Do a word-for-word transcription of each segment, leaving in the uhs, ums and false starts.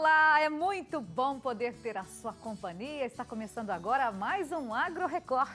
Olá, é muito bom poder ter a sua companhia. Está começando agora mais um Agro Record.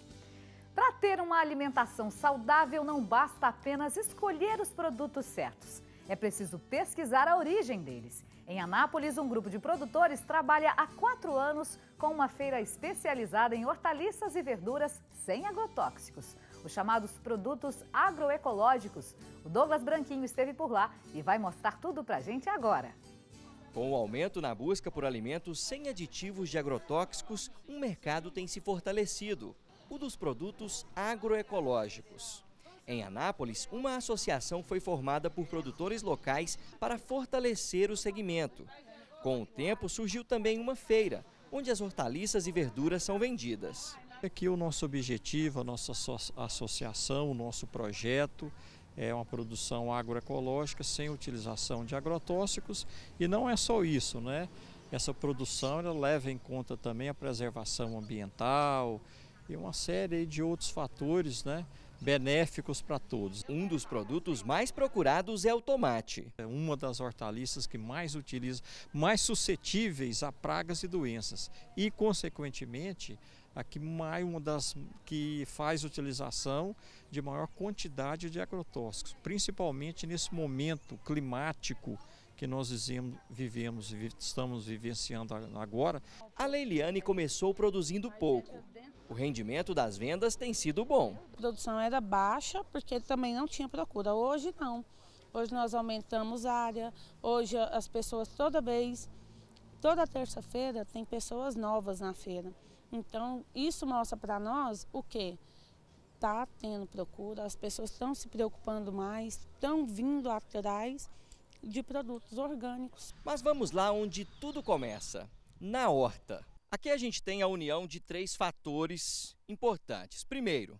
Para ter uma alimentação saudável, não basta apenas escolher os produtos certos. É preciso pesquisar a origem deles. Em Anápolis, um grupo de produtores trabalha há quatro anos com uma feira especializada em hortaliças e verduras sem agrotóxicos, os chamados produtos agroecológicos. O Douglas Branquinho esteve por lá e vai mostrar tudo pra gente agora. Com o aumento na busca por alimentos sem aditivos de agrotóxicos, um mercado tem se fortalecido, o dos produtos agroecológicos. Em Anápolis, uma associação foi formada por produtores locais para fortalecer o segmento. Com o tempo, surgiu também uma feira, onde as hortaliças e verduras são vendidas. Aqui o nosso objetivo, a nossa associação, o nosso projeto é uma produção agroecológica sem utilização de agrotóxicos, e não é só isso, né? Essa produção ela leva em conta também a preservação ambiental e uma série de outros fatores, né, benéficos para todos. Um dos produtos mais procurados é o tomate. É uma das hortaliças que mais utiliza, mais suscetíveis a pragas e doenças e, consequentemente, a que mais uma das que faz utilização de maior quantidade de agrotóxicos, principalmente nesse momento climático que nós vivemos e estamos vivenciando agora. A Leiliane começou produzindo pouco. O rendimento das vendas tem sido bom. A produção era baixa porque também não tinha procura. Hoje não. Hoje nós aumentamos a área. Hoje as pessoas toda vez, toda terça-feira tem pessoas novas na feira. Então isso mostra para nós o quê? Está tendo procura, as pessoas estão se preocupando mais, estão vindo atrás de produtos orgânicos. Mas vamos lá onde tudo começa, na horta. Aqui a gente tem a união de três fatores importantes. Primeiro,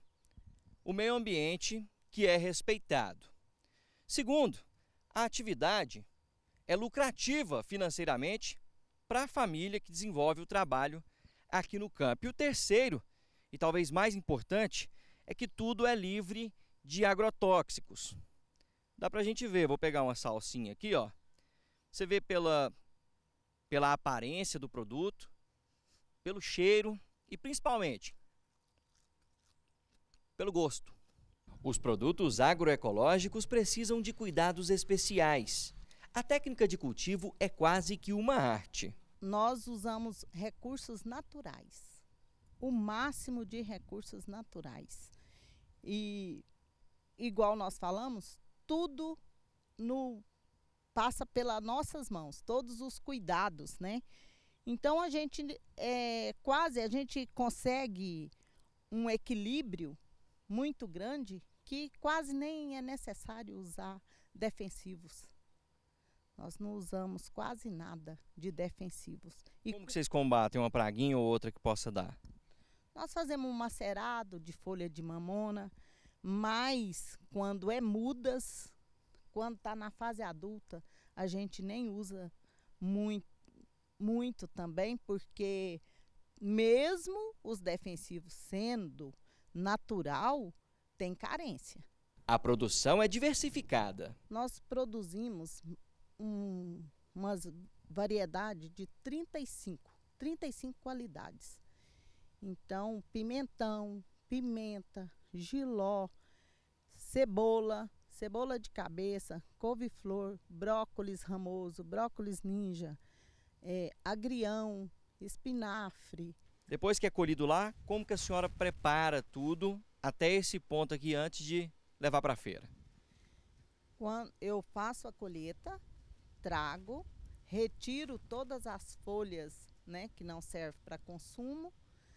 o meio ambiente, que é respeitado. Segundo, a atividade é lucrativa financeiramente para a família que desenvolve o trabalho aqui no campo. E o terceiro, e talvez mais importante, é que tudo é livre de agrotóxicos. Dá pra gente ver, vou pegar uma salsinha aqui, ó. Você vê pela, pela aparência do produto, pelo cheiro e principalmente pelo gosto. Os produtos agroecológicos precisam de cuidados especiais. A técnica de cultivo é quase que uma arte. Nós usamos recursos naturais, o máximo de recursos naturais. E, igual nós falamos, tudo no, passa pelas nossas mãos, todos os cuidados, né? Então a gente é, quase a gente consegue um equilíbrio muito grande que quase nem é necessário usar defensivos. Nós não usamos quase nada de defensivos. E como que vocês combatem uma praguinha ou outra que possa dar? Nós fazemos um macerado de folha de mamona, mas quando é mudas, quando está na fase adulta, a gente nem usa muito, muito também, porque mesmo os defensivos sendo natural, tem carência. A produção é diversificada. Nós produzimos um, uma variedade de trinta e cinco, trinta e cinco qualidades. Então, pimentão, pimenta, jiló, cebola, cebola de cabeça, couve-flor, brócolis ramoso, brócolis ninja, é, agrião, espinafre. Depois que é colhido lá, como que a senhora prepara tudo até esse ponto aqui antes de levar para a feira? Quando eu faço a colheita, trago, retiro todas as folhas, né, que não servem para consumo,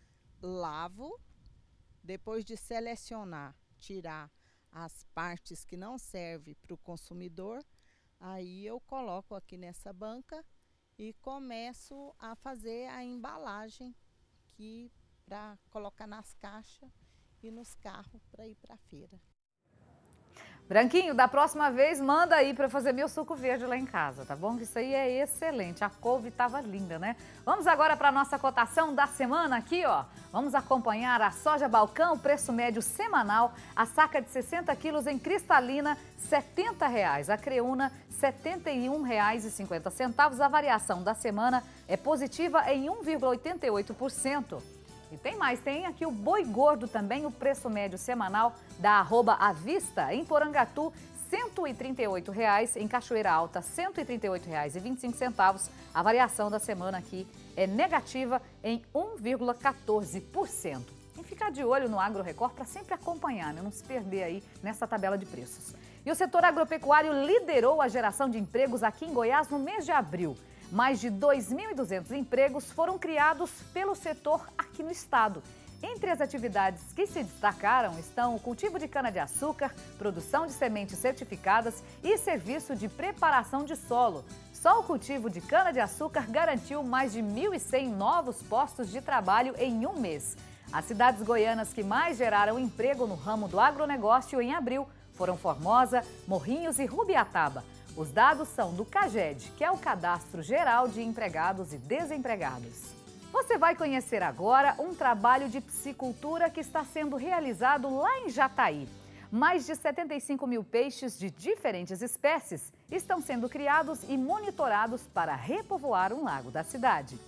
lavo, depois de selecionar, tirar as partes que não servem para o consumidor, aí eu coloco aqui nessa banca e começo a fazer a embalagem que para colocar nas caixas e nos carros para ir para a feira. Branquinho, da próxima vez, manda aí para fazer meu suco verde lá em casa, tá bom? Que isso aí é excelente. A couve tava linda, né? Vamos agora para a nossa cotação da semana aqui, ó. Vamos acompanhar a soja balcão, preço médio semanal. A saca de sessenta quilos em cristalina, setenta reais. A creúna, setenta e um reais e cinquenta centavos. A variação da semana é positiva em um vírgula oitenta e oito por cento. E tem mais, tem aqui o boi gordo também, o preço médio semanal da arroba à vista, em Porangatu, cento e trinta e oito reais, em Cachoeira Alta, cento e trinta e oito reais e vinte e cinco centavos. A variação da semana aqui é negativa em um vírgula quatorze por cento. Tem que ficar de olho no Agro Record para sempre acompanhar, né? Não se perder aí nessa tabela de preços. E o setor agropecuário liderou a geração de empregos aqui em Goiás no mês de abril. Mais de dois mil e duzentos empregos foram criados pelo setor aqui no estado. Entre as atividades que se destacaram estão o cultivo de cana-de-açúcar, produção de sementes certificadas e serviço de preparação de solo. Só o cultivo de cana-de-açúcar garantiu mais de mil e cem novos postos de trabalho em um mês. As cidades goianas que mais geraram emprego no ramo do agronegócio em abril foram Formosa, Morrinhos e Rubiataba. Os dados são do CAGED, que é o Cadastro Geral de Empregados e Desempregados. Você vai conhecer agora um trabalho de piscicultura que está sendo realizado lá em Jataí. Mais de setenta e cinco mil peixes de diferentes espécies estão sendo criados e monitorados para repovoar um lago da cidade.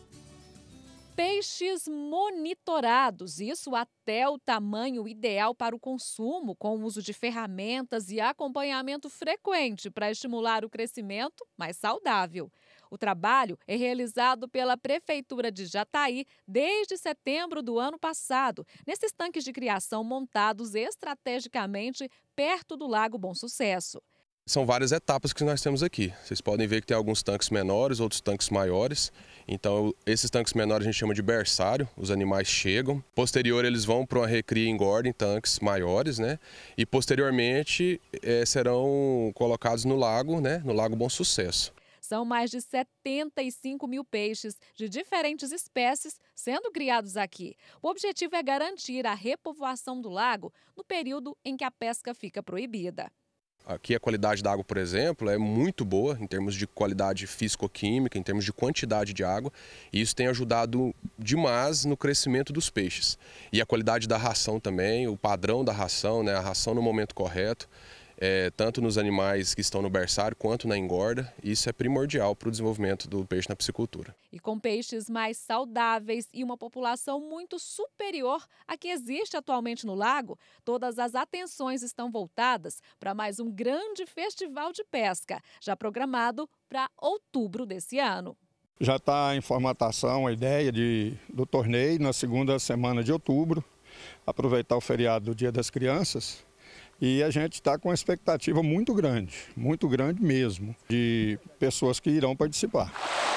Peixes monitorados, isso até o tamanho ideal para o consumo, com o uso de ferramentas e acompanhamento frequente para estimular o crescimento mais saudável. O trabalho é realizado pela Prefeitura de Jataí desde setembro do ano passado, nesses tanques de criação montados estrategicamente perto do Lago Bom Sucesso. São várias etapas que nós temos aqui. Vocês podem ver que tem alguns tanques menores, outros tanques maiores. Então, esses tanques menores a gente chama de berçário, os animais chegam. Posterior, eles vão para uma recria e engorda em tanques maiores, né? E posteriormente é, serão colocados no lago, né? No Lago Bom Sucesso. São mais de setenta e cinco mil peixes de diferentes espécies sendo criados aqui. O objetivo é garantir a repovoação do lago no período em que a pesca fica proibida. Aqui a qualidade da água, por exemplo, é muito boa em termos de qualidade físico-química, em termos de quantidade de água. E isso tem ajudado demais no crescimento dos peixes. E a qualidade da ração também, o padrão da ração, né, a ração no momento correto, é, tanto nos animais que estão no berçário quanto na engorda. Isso é primordial para o desenvolvimento do peixe na piscicultura. E com peixes mais saudáveis e uma população muito superior à que existe atualmente no lago, todas as atenções estão voltadas para mais um grande festival de pesca, já programado para outubro desse ano. Já está em formatação a ideia de, do torneio na segunda semana de outubro, aproveitar o feriado do Dia das Crianças. E a gente está com uma expectativa muito grande, muito grande mesmo, de pessoas que irão participar.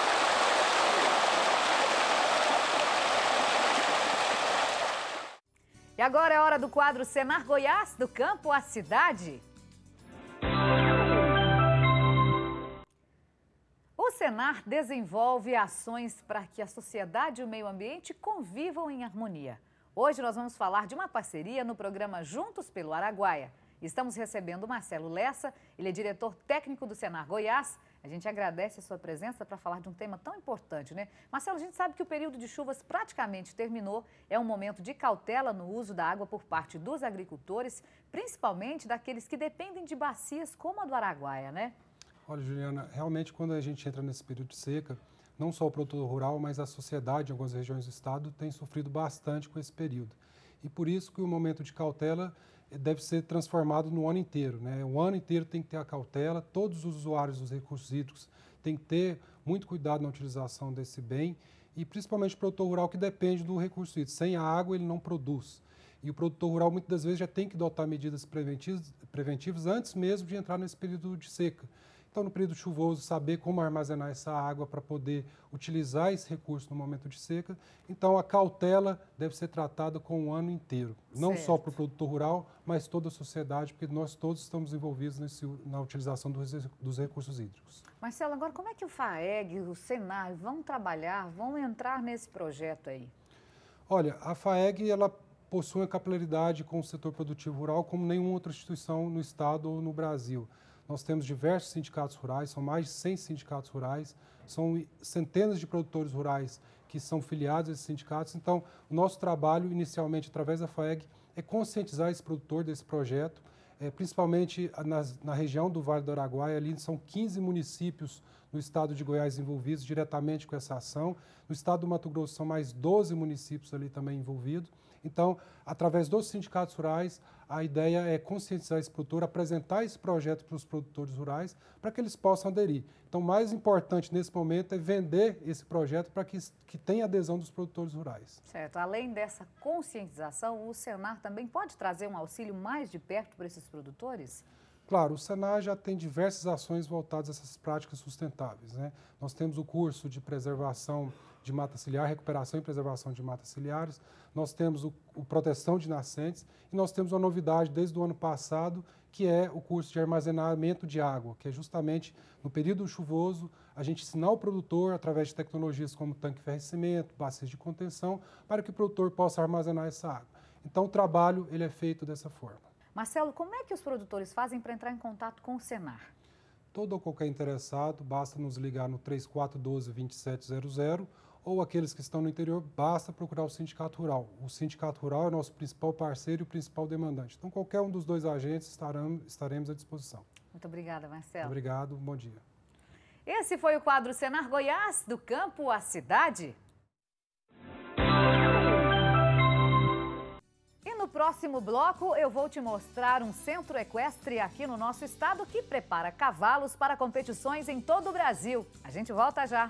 E agora é hora do quadro Senar Goiás, do campo à cidade. O Senar desenvolve ações para que a sociedade e o meio ambiente convivam em harmonia. Hoje nós vamos falar de uma parceria no programa Juntos pelo Araguaia. Estamos recebendo o Marcelo Lessa, ele é diretor técnico do Senar Goiás. A gente agradece a sua presença para falar de um tema tão importante, né? Marcelo, a gente sabe que o período de chuvas praticamente terminou. É um momento de cautela no uso da água por parte dos agricultores, principalmente daqueles que dependem de bacias como a do Araguaia, né? Olha, Juliana, realmente quando a gente entra nesse período de seca, não só o produtor rural, mas a sociedade em algumas regiões do estado tem sofrido bastante com esse período. E por isso que o momento de cautela deve ser transformado no ano inteiro, né? O ano inteiro tem que ter a cautela, todos os usuários dos recursos hídricos têm que ter muito cuidado na utilização desse bem e principalmente o produtor rural que depende do recurso hídrico. Sem a água ele não produz. E o produtor rural muitas das vezes já tem que adotar medidas preventivas, preventivas antes mesmo de entrar nesse período de seca. Então, no período chuvoso, saber como armazenar essa água para poder utilizar esse recurso no momento de seca. Então, a cautela deve ser tratada com o ano inteiro. Não certo. Só para o produtor rural, mas toda a sociedade, porque nós todos estamos envolvidos nesse, na utilização dos, dos recursos hídricos. Marcelo, agora como é que o FAEG, o Senar vão trabalhar, vão entrar nesse projeto aí? Olha, a FAEG, ela possui uma capilaridade com o setor produtivo rural como nenhuma outra instituição no estado ou no Brasil. Nós temos diversos sindicatos rurais, são mais de cem sindicatos rurais, são centenas de produtores rurais que são filiados a esses sindicatos. Então, o nosso trabalho, inicialmente, através da FAEG, é conscientizar esse produtor desse projeto, é, principalmente nas, na região do Vale do Araguaia, ali são quinze municípios no estado de Goiás envolvidos diretamente com essa ação. No estado do Mato Grosso são mais doze municípios ali também envolvidos. Então, através dos sindicatos rurais, a ideia é conscientizar esse produtor, apresentar esse projeto para os produtores rurais, para que eles possam aderir. Então, o mais importante nesse momento é vender esse projeto para que, que tenha adesão dos produtores rurais. Certo. Além dessa conscientização, o Senar também pode trazer um auxílio mais de perto para esses produtores? Claro, o Senar já tem diversas ações voltadas a essas práticas sustentáveis, né? Nós temos o curso de preservação de mata ciliar, recuperação e preservação de matas ciliares, nós temos o, o proteção de nascentes e nós temos uma novidade desde o ano passado, que é o curso de armazenamento de água, que é justamente no período chuvoso a gente ensinar o produtor, através de tecnologias como tanque de ferrecimento, bacias de contenção, para que o produtor possa armazenar essa água. Então o trabalho ele é feito dessa forma. Marcelo, como é que os produtores fazem para entrar em contato com o Senar? Todo ou qualquer interessado, basta nos ligar no três quatro um dois, dois sete zero zero ou aqueles que estão no interior, basta procurar o Sindicato Rural. O Sindicato Rural é o nosso principal parceiro e o principal demandante. Então, qualquer um dos dois agentes estarão, estaremos à disposição. Muito obrigada, Marcelo. Obrigado, bom dia. Esse foi o quadro Senar Goiás, do campo à cidade. E no próximo bloco eu vou te mostrar um centro equestre aqui no nosso estado que prepara cavalos para competições em todo o Brasil. A gente volta já.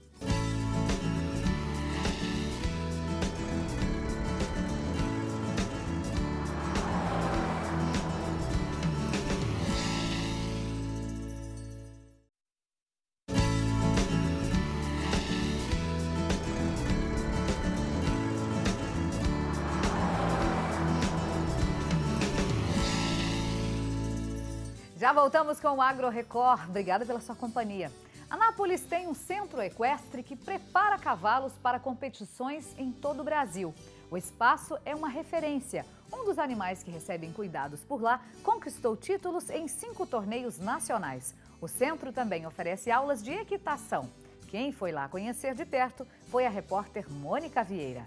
Já voltamos com o Agro Record. Obrigada pela sua companhia. Anápolis tem um centro equestre que prepara cavalos para competições em todo o Brasil. O espaço é uma referência. Um dos animais que recebem cuidados por lá conquistou títulos em cinco torneios nacionais. O centro também oferece aulas de equitação. Quem foi lá conhecer de perto foi a repórter Mônica Vieira.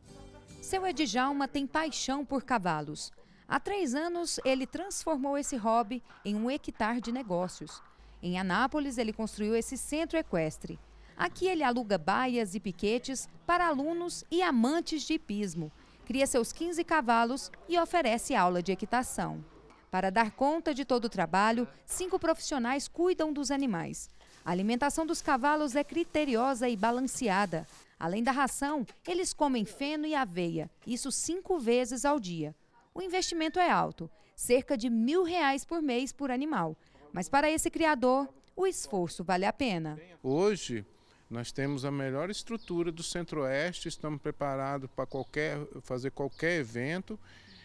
Seu Edjalma tem paixão por cavalos. Há três anos, ele transformou esse hobby em um hectare de negócios. Em Anápolis, ele construiu esse centro equestre. Aqui ele aluga baias e piquetes para alunos e amantes de hipismo. Cria seus quinze cavalos e oferece aula de equitação. Para dar conta de todo o trabalho, cinco profissionais cuidam dos animais. A alimentação dos cavalos é criteriosa e balanceada. Além da ração, eles comem feno e aveia, isso cinco vezes ao dia. O investimento é alto, cerca de mil reais por mês por animal. Mas para esse criador, o esforço vale a pena. Hoje, nós temos a melhor estrutura do Centro-Oeste, estamos preparados para qualquer, fazer qualquer evento.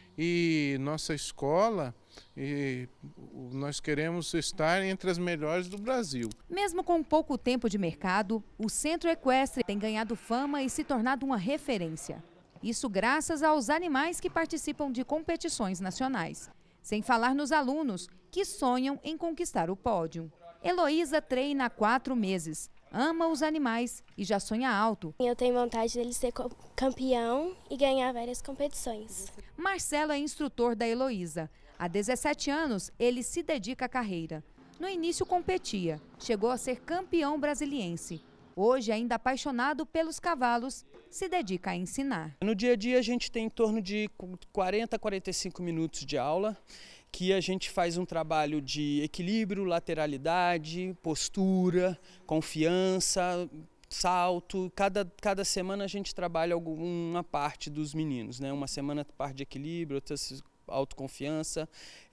E nossa escola, e nós queremos estar entre as melhores do Brasil. Mesmo com pouco tempo de mercado, o Centro Equestre tem ganhado fama e se tornado uma referência. Isso graças aos animais que participam de competições nacionais. Sem falar nos alunos que sonham em conquistar o pódio. Heloísa treina há quatro meses, ama os animais e já sonha alto. Eu tenho vontade dele ser campeão e ganhar várias competições. Marcelo é instrutor da Heloísa. Há dezessete anos, ele se dedica à carreira. No início competia, chegou a ser campeão brasiliense. Hoje, ainda apaixonado pelos cavalos, se dedica a ensinar. No dia a dia a gente tem em torno de quarenta a quarenta e cinco minutos de aula, que a gente faz um trabalho de equilíbrio, lateralidade, postura, confiança, salto. Cada, cada semana a gente trabalha alguma parte dos meninos, né? Uma semana parte de equilíbrio, outra autoconfiança,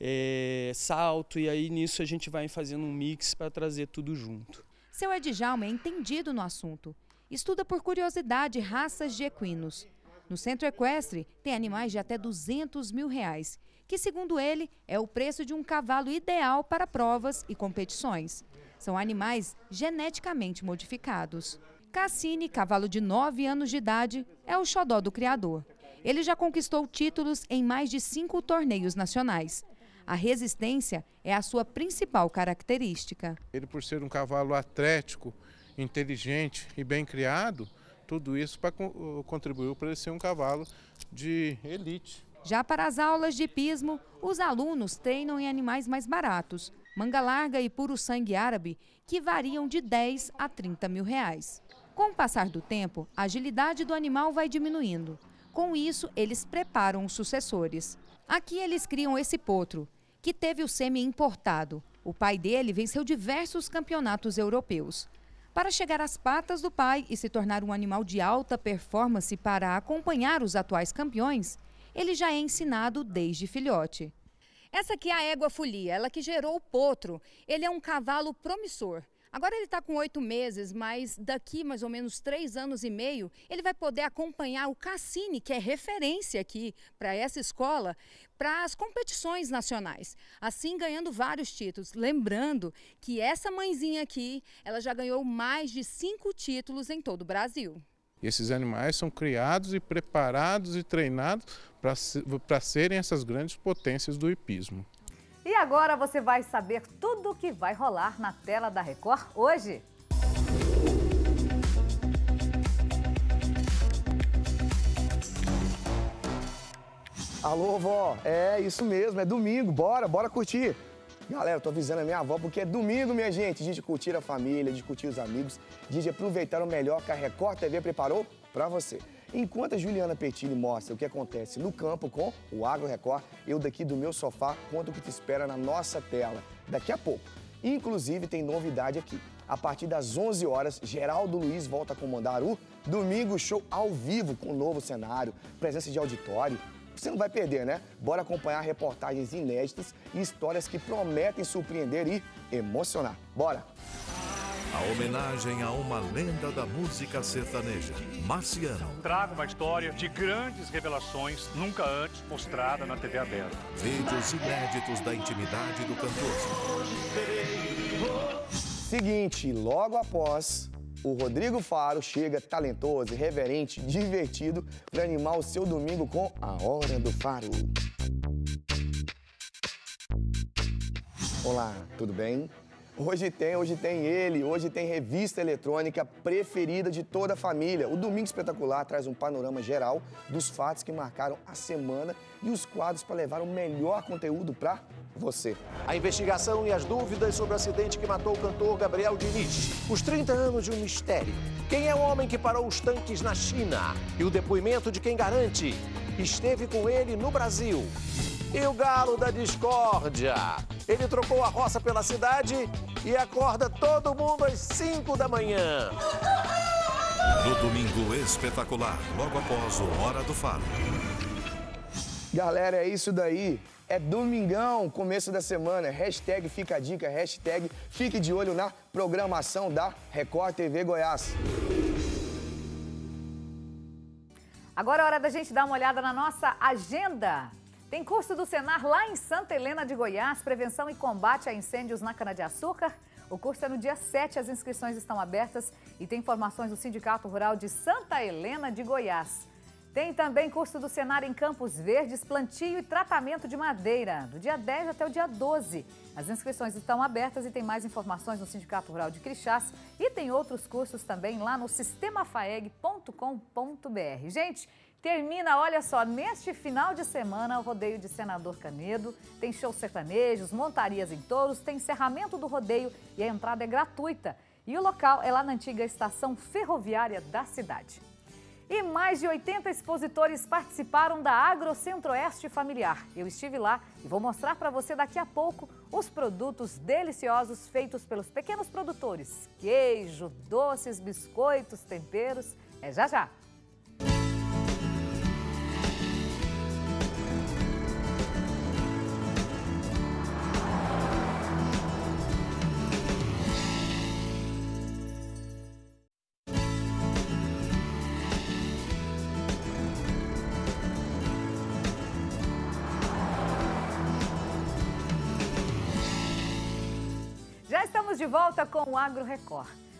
é, salto, e aí nisso a gente vai fazendo um mix para trazer tudo junto. Seu Edjalma é entendido no assunto. Estuda por curiosidade raças de equinos. No Centro Equestre tem animais de até duzentos mil reais, que segundo ele é o preço de um cavalo ideal para provas e competições. São animais geneticamente modificados. Cassini, cavalo de nove anos de idade, é o xodó do criador. Ele já conquistou títulos em mais de cinco torneios nacionais. A resistência é a sua principal característica. Ele, por ser um cavalo atlético, inteligente e bem criado, tudo isso pra, contribuiu para ele ser um cavalo de elite. Já para as aulas de hipismo, os alunos treinam em animais mais baratos, manga larga e puro sangue árabe, que variam de dez a trinta mil reais. Com o passar do tempo, a agilidade do animal vai diminuindo. Com isso, eles preparam os sucessores. Aqui eles criam esse potro, que teve o sêmen importado. O pai dele venceu diversos campeonatos europeus. Para chegar às patas do pai e se tornar um animal de alta performance para acompanhar os atuais campeões, ele já é ensinado desde filhote. Essa aqui é a égua folia, ela que gerou o potro. Ele é um cavalo promissor. Agora ele está com oito meses, mas daqui mais ou menos três anos e meio, ele vai poder acompanhar o Cassini, que é referência aqui para essa escola, para as competições nacionais, assim ganhando vários títulos. Lembrando que essa mãezinha aqui, ela já ganhou mais de cinco títulos em todo o Brasil. Esses animais são criados e preparados e treinados para serem essas grandes potências do hipismo. E agora você vai saber tudo o que vai rolar na tela da Record hoje. Alô, vó, é isso mesmo, é domingo, bora, bora curtir. Galera, eu tô avisando a minha avó porque é domingo, minha gente, dia de curtir a família, de curtir os amigos, dia de aproveitar o melhor que a Record T V preparou pra você. Enquanto a Juliana Pettini mostra o que acontece no campo com o Agro Record, eu daqui do meu sofá conto o que te espera na nossa tela daqui a pouco. Inclusive tem novidade aqui. A partir das onze horas, Geraldo Luiz volta a comandar o Domingo Show ao vivo com um novo cenário, presença de auditório. Você não vai perder, né? Bora acompanhar reportagens inéditas e histórias que prometem surpreender e emocionar. Bora! A homenagem a uma lenda da música sertaneja, Marciano. Trago uma história de grandes revelações nunca antes mostrada na T V aberta. Vídeos inéditos da intimidade do cantor. Seguinte, logo após, o Rodrigo Faro chega talentoso, irreverente, divertido para animar o seu domingo com a Hora do Faro. Olá, tudo bem? Hoje tem, hoje tem ele, hoje tem revista eletrônica preferida de toda a família. O Domingo Espetacular traz um panorama geral dos fatos que marcaram a semana e os quadros para levar o melhor conteúdo para você. A investigação e as dúvidas sobre o acidente que matou o cantor Gabriel Diniz. Os trinta anos de um mistério. Quem é o homem que parou os tanques na China? E o depoimento de quem garante esteve com ele no Brasil. E o galo da discórdia. Ele trocou a roça pela cidade e acorda todo mundo às cinco da manhã. No Domingo Espetacular, logo após o Hora do Faro. Galera, é isso daí. É domingão, começo da semana. Hashtag fica a dica, hashtag fique de olho na programação da Record T V Goiás. Agora é hora da gente dar uma olhada na nossa agenda. Tem curso do Senar lá em Santa Helena de Goiás, prevenção e combate a incêndios na cana-de-açúcar. O curso é no dia sete, as inscrições estão abertas e tem informações do Sindicato Rural de Santa Helena de Goiás. Tem também curso do Senar em Campos Verdes, plantio e tratamento de madeira, do dia dez até o dia doze. As inscrições estão abertas e tem mais informações no Sindicato Rural de Crixás e tem outros cursos também lá no sistema faeg ponto com ponto br. Gente, termina, olha só, neste final de semana o rodeio de Senador Canedo, tem shows sertanejos, montarias em touros, tem encerramento do rodeio e a entrada é gratuita. E o local é lá na antiga estação ferroviária da cidade. E mais de oitenta expositores participaram da Agro Centro-Oeste Familiar. Eu estive lá e vou mostrar para você daqui a pouco os produtos deliciosos feitos pelos pequenos produtores. Queijo, doces, biscoitos, temperos. É já já! Já estamos de volta com o Agro Record. Um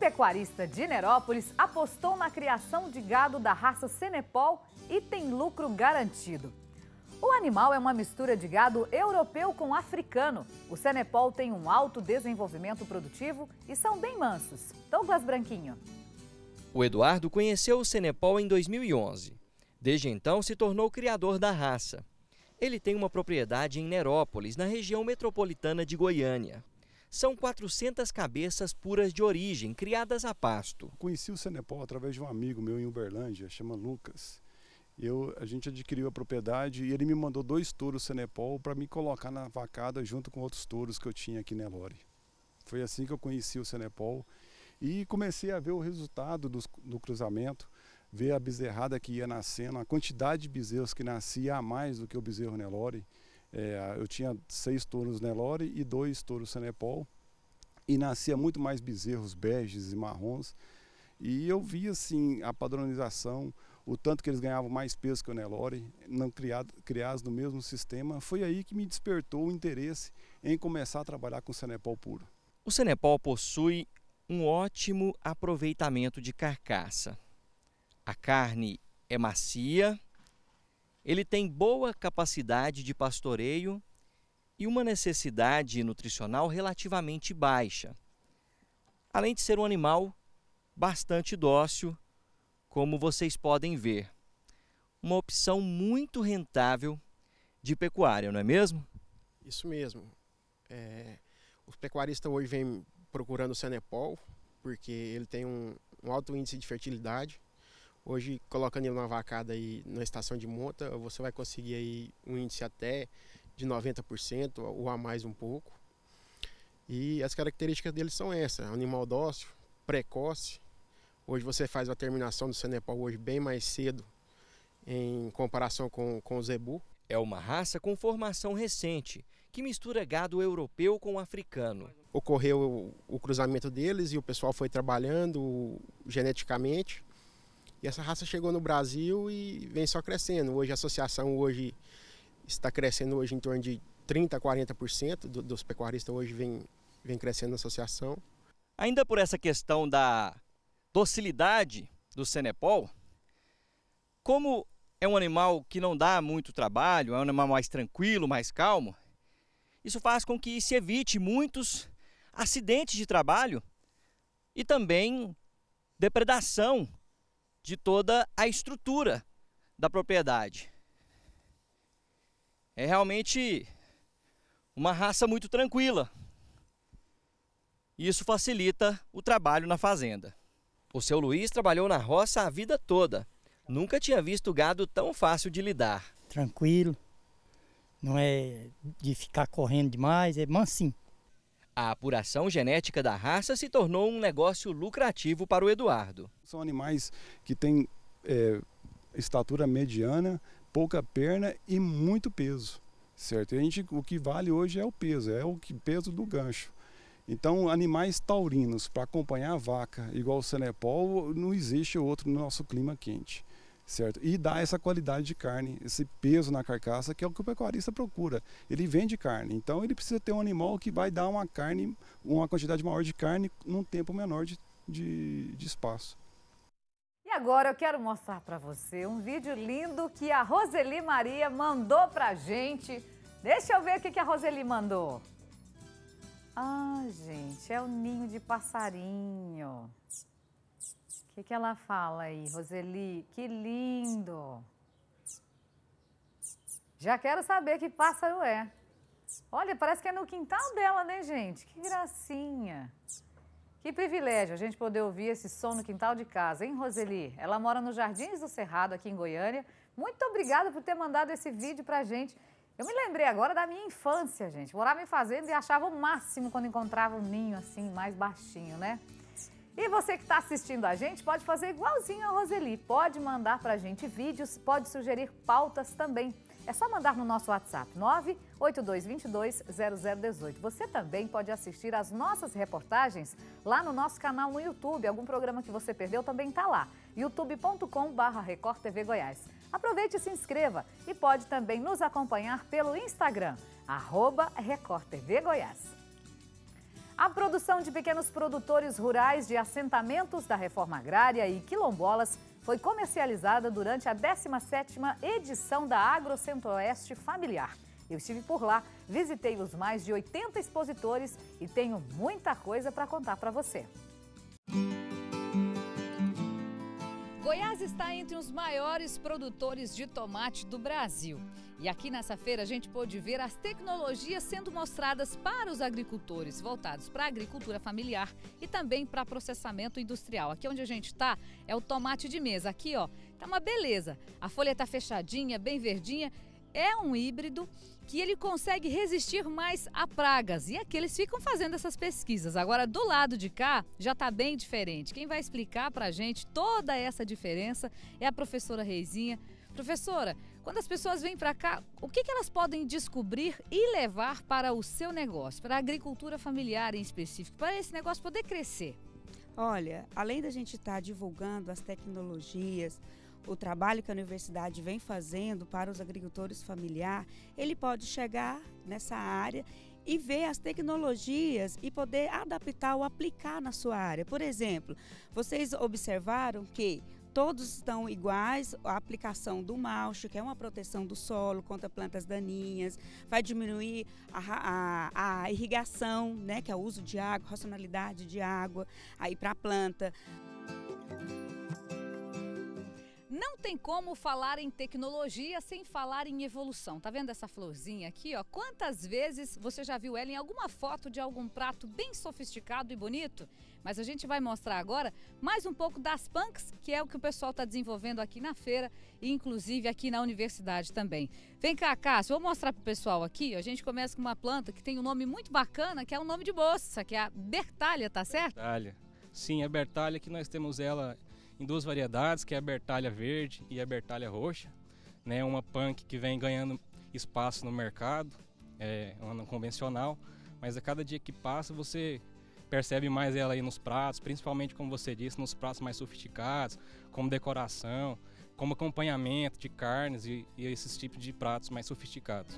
pecuarista de Nerópolis apostou na criação de gado da raça Senepol e tem lucro garantido. O animal é uma mistura de gado europeu com africano. O Senepol tem um alto desenvolvimento produtivo e são bem mansos. Douglas Branquinho. O Eduardo conheceu o Senepol em dois mil e onze. Desde então, se tornou criador da raça. Ele tem uma propriedade em Nerópolis, na região metropolitana de Goiânia. São quatrocentas cabeças puras de origem, criadas a pasto. Conheci o Senepol através de um amigo meu em Uberlândia, chama Lucas. Eu, a gente adquiriu a propriedade e ele me mandou dois touros Senepol para me colocar na vacada junto com outros touros que eu tinha aqui em Nelore. Foi assim que eu conheci o Senepol e comecei a ver o resultado do, do cruzamento, ver a bezerrada que ia nascendo, a quantidade de bezerros que nascia a mais do que o bezerro Nelore. É, eu tinha seis touros Nelore e dois touros Senepol e nascia muito mais bezerros beges e marrons. E eu vi assim a padronização, o tanto que eles ganhavam mais peso que o Nelore, não criado, criados no mesmo sistema. Foi aí que me despertou o interesse em começar a trabalhar com Senepol puro. O Senepol possui um ótimo aproveitamento de carcaça. A carne é macia, ele tem boa capacidade de pastoreio e uma necessidade nutricional relativamente baixa. Além de ser um animal bastante dócil, como vocês podem ver. Uma opção muito rentável de pecuária, não é mesmo? Isso mesmo. É, os pecuaristas hoje vêm procurando o Senepol, porque ele tem um, um alto índice de fertilidade. Hoje, colocando ele numa vacada aí na estação de monta, você vai conseguir aí um índice até de noventa por cento ou a mais um pouco. E as características dele são essas: animal dócil, precoce. Hoje você faz a terminação do Senepol hoje bem mais cedo em comparação com, com o Zebu. É uma raça com formação recente, que mistura gado europeu com africano. Ocorreu o, o cruzamento deles e o pessoal foi trabalhando geneticamente. E essa raça chegou no Brasil e vem só crescendo. Hoje a associação hoje está crescendo hoje em torno de trinta a quarenta por cento do, dos pecuaristas hoje vem, vem crescendo na associação. Ainda por essa questão da docilidade do Senepol, como é um animal que não dá muito trabalho, é um animal mais tranquilo, mais calmo, isso faz com que se evite muitos acidentes de trabalho e também depredação de toda a estrutura da propriedade. É realmente uma raça muito tranquila. E isso facilita o trabalho na fazenda. O seu Luiz trabalhou na roça a vida toda. Nunca tinha visto gado tão fácil de lidar. Tranquilo, não é de ficar correndo demais, é mansinho. A apuração genética da raça se tornou um negócio lucrativo para o Eduardo. São animais que têm é, estatura mediana, pouca perna e muito peso, certo? E a gente, o que vale hoje é o peso, é o que, peso do gancho. Então, animais taurinos para acompanhar a vaca, igual o Senepol, não existe outro no nosso clima quente, certo? E dá essa qualidade de carne, esse peso na carcaça, que é o que o pecuarista procura. Ele vende carne, então ele precisa ter um animal que vai dar uma carne, uma quantidade maior de carne num tempo menor de, de, de espaço. E agora eu quero mostrar para você um vídeo lindo que a Roseli Maria mandou pra gente. Deixa eu ver o que a Roseli mandou. Ah, gente, é o ninho de passarinho. O que, que ela fala aí, Roseli? Que lindo! Já quero saber que pássaro é. Olha, parece que é no quintal dela, né, gente? Que gracinha! Que privilégio a gente poder ouvir esse som no quintal de casa, hein, Roseli? Ela mora nos Jardins do Cerrado, aqui em Goiânia. Muito obrigada por ter mandado esse vídeo pra gente. Eu me lembrei agora da minha infância, gente. Morava em fazenda e achava o máximo quando encontrava um ninho assim, mais baixinho, né? E você que está assistindo a gente pode fazer igualzinho a Roseli. Pode mandar pra gente vídeos, pode sugerir pautas também. É só mandar no nosso WhatsApp, nove oito dois dois dois zero zero um oito. Você também pode assistir as nossas reportagens lá no nosso canal no YouTube. Algum programa que você perdeu também está lá, youtube ponto com barra Record T V Goiás. Aproveite e se inscreva e pode também nos acompanhar pelo Instagram, arroba Record T V Goiás. A produção de pequenos produtores rurais de assentamentos da reforma agrária e quilombolas foi comercializada durante a décima sétima edição da Agro Centro-Oeste Familiar. Eu estive por lá, visitei os mais de oitenta expositores e tenho muita coisa para contar para você. Goiás está entre os maiores produtores de tomate do Brasil. E aqui nessa feira a gente pôde ver as tecnologias sendo mostradas para os agricultores, voltados para a agricultura familiar e também para processamento industrial. Aqui onde a gente está é o tomate de mesa. Aqui, ó, tá uma beleza. A folha está fechadinha, bem verdinha. É um híbrido que ele consegue resistir mais a pragas. E aqui eles ficam fazendo essas pesquisas. Agora, do lado de cá, já está bem diferente. Quem vai explicar para a gente toda essa diferença é a professora Reizinha. Professora, quando as pessoas vêm para cá, o que, que elas podem descobrir e levar para o seu negócio, para a agricultura familiar em específico, para esse negócio poder crescer? Olha, além da gente estar divulgando as tecnologias, o trabalho que a universidade vem fazendo para os agricultores familiares, ele pode chegar nessa área e ver as tecnologias e poder adaptar ou aplicar na sua área. Por exemplo, vocês observaram que todos estão iguais, a aplicação do mulch, que é uma proteção do solo contra plantas daninhas, vai diminuir a, a, a irrigação, né, que é o uso de água, racionalidade de água aí para a planta. Não tem como falar em tecnologia sem falar em evolução. Tá vendo essa florzinha aqui, ó? Quantas vezes você já viu ela em alguma foto de algum prato bem sofisticado e bonito? Mas a gente vai mostrar agora mais um pouco das punks, que é o que o pessoal está desenvolvendo aqui na feira e inclusive aqui na universidade também. Vem cá, Cássio, vou mostrar pro pessoal aqui. A gente começa com uma planta que tem um nome muito bacana, que é um nome de moça, que é a Bertalha, tá certo? Bertalha. Sim, a Bertalha, que nós temos ela em duas variedades, que é a Bertalha verde e a Bertalha roxa, né? Uma punk que vem ganhando espaço no mercado, é uma convencional, mas a cada dia que passa você percebe mais ela aí nos pratos, principalmente, como você disse, nos pratos mais sofisticados, como decoração, como acompanhamento de carnes e, e esses tipos de pratos mais sofisticados.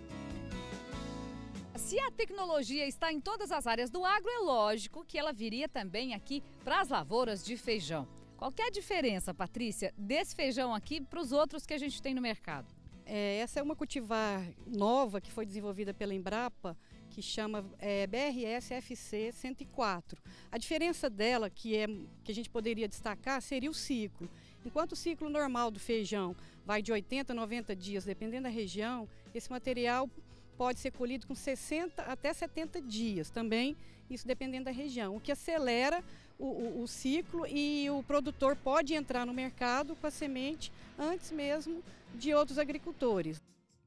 Se a tecnologia está em todas as áreas do agro, é lógico que ela viria também aqui para as lavouras de feijão. Qual que é a diferença, Patrícia, desse feijão aqui para os outros que a gente tem no mercado? É, essa é uma cultivar nova que foi desenvolvida pela Embrapa, que chama é, B R S F C cento e quatro. A diferença dela, que, é, que a gente poderia destacar, seria o ciclo. Enquanto o ciclo normal do feijão vai de oitenta a noventa dias, dependendo da região, esse material pode ser colhido com sessenta até setenta dias também, isso dependendo da região, o que acelera o, o, o ciclo e o produtor pode entrar no mercado com a semente antes mesmo de outros agricultores.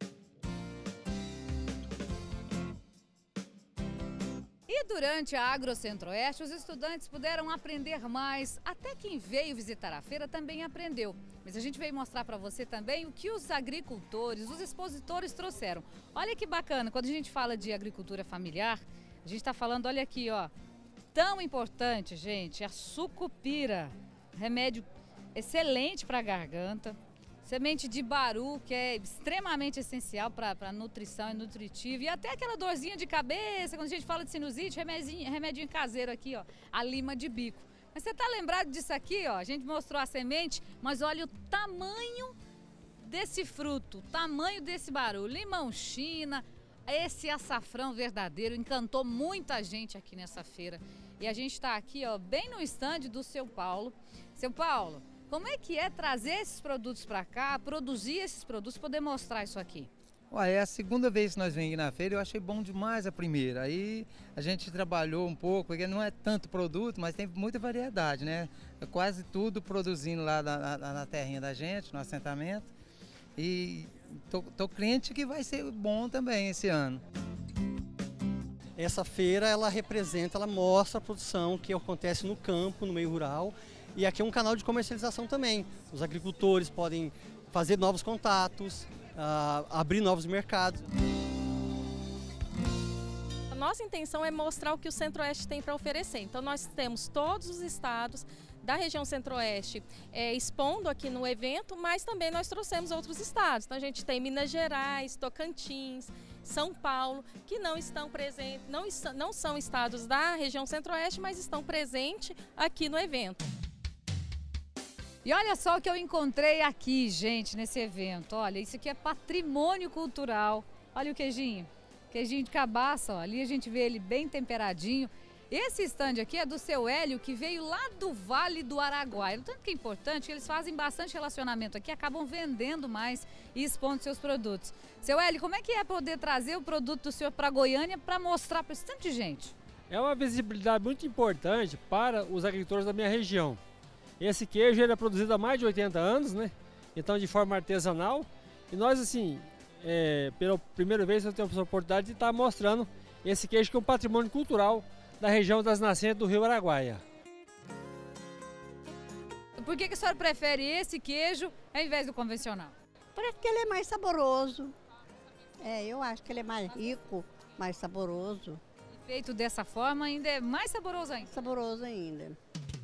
E durante a Agro Centro-Oeste, os estudantes puderam aprender mais. Até quem veio visitar a feira também aprendeu. Mas a gente veio mostrar para você também o que os agricultores, os expositores trouxeram. Olha que bacana, quando a gente fala de agricultura familiar, a gente está falando, olha aqui, ó, tão importante, gente, a sucupira, remédio excelente para a garganta. Semente de baru, que é extremamente essencial para a nutrição e nutritivo. E até aquela dorzinha de cabeça, quando a gente fala de sinusite, remedinho, remedinho caseiro aqui, ó, a lima de bico. Mas você tá lembrado disso aqui, ó? A gente mostrou a semente, mas olha o tamanho desse fruto, o tamanho desse baru. Limão China, esse açafrão verdadeiro, encantou muita gente aqui nessa feira. E a gente está aqui, ó, bem no estande do Seu Paulo. Seu Paulo, como é que é trazer esses produtos para cá, produzir esses produtos, poder mostrar isso aqui? Ué, é a segunda vez que nós vemos aqui na feira, eu achei bom demais a primeira. Aí a gente trabalhou um pouco, porque não é tanto produto, mas tem muita variedade, né? É quase tudo produzindo lá na, na, na terrinha da gente, no assentamento. E tô, tô crente que vai ser bom também esse ano. Essa feira, ela representa, ela mostra a produção que acontece no campo, no meio rural. E aqui é um canal de comercialização também. Os agricultores podem fazer novos contatos, uh, abrir novos mercados. A nossa intenção é mostrar o que o Centro-Oeste tem para oferecer. Então nós temos todos os estados, da região centro-oeste é, expondo aqui no evento, mas também nós trouxemos outros estados. Então a gente tem Minas Gerais, Tocantins, São Paulo, que não estão presentes, não, não são estados da região centro-oeste, mas estão presentes aqui no evento. E olha só o que eu encontrei aqui, gente, nesse evento. Olha, isso aqui é patrimônio cultural. Olha o queijinho, queijinho de cabaça, ó. Ali a gente vê ele bem temperadinho. Esse stand aqui é do seu Hélio, que veio lá do Vale do Araguaia. Tanto que é importante que eles fazem bastante relacionamento aqui, acabam vendendo mais e expondo seus produtos. Seu Hélio, como é que é poder trazer o produto do senhor para Goiânia para mostrar para esse tanto de gente? É uma visibilidade muito importante para os agricultores da minha região. Esse queijo ele é produzido há mais de oitenta anos, né? Então de forma artesanal. E nós, assim, é, pela primeira vez eu tenho a oportunidade de estar mostrando esse queijo que é um patrimônio cultural da região das nascentes do Rio Araguaia. Por que, que a senhora prefere esse queijo ao invés do convencional? Porque ele é mais saboroso. É, eu acho que ele é mais rico, mais saboroso. E feito dessa forma ainda é mais saboroso ainda? Saboroso ainda.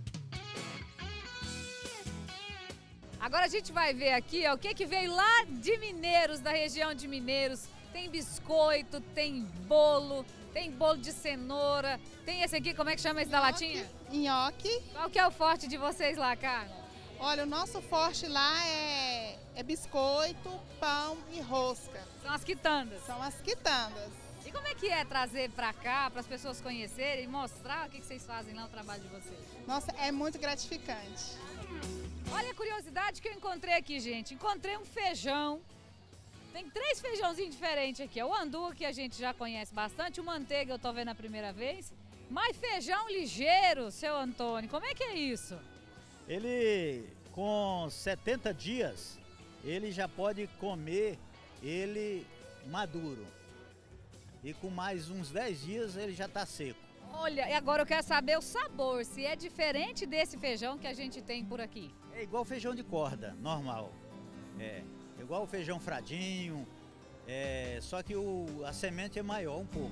Agora a gente vai ver aqui ó, o que, que veio lá de Mineiros, da região de Mineiros. Tem biscoito, tem bolo, tem bolo de cenoura. Tem esse aqui, como é que chama esse da latinha? Nhoque. Qual que é o forte de vocês lá, Carla? Olha, o nosso forte lá é, é biscoito, pão e rosca. São as quitandas? São as quitandas. E como é que é trazer pra cá, para as pessoas conhecerem e mostrar o que, que vocês fazem lá no trabalho de vocês? Nossa, é muito gratificante. Olha a curiosidade que eu encontrei aqui, gente. Encontrei um feijão. Tem três feijãozinhos diferentes aqui. O andu, que a gente já conhece bastante. O manteiga eu tô vendo a primeira vez. Mas feijão ligeiro, seu Antônio, como é que é isso? Ele, com setenta dias, ele já pode comer ele maduro. E com mais uns dez dias ele já está seco. Olha, e agora eu quero saber o sabor, se é diferente desse feijão que a gente tem por aqui. É igual feijão de corda, normal. É igual o feijão fradinho, é, só que o, a semente é maior um pouco.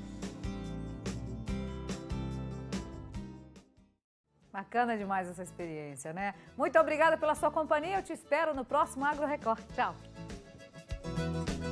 Bacana demais essa experiência, né? Muito obrigada pela sua companhia, eu te espero no próximo Agro Record. Tchau!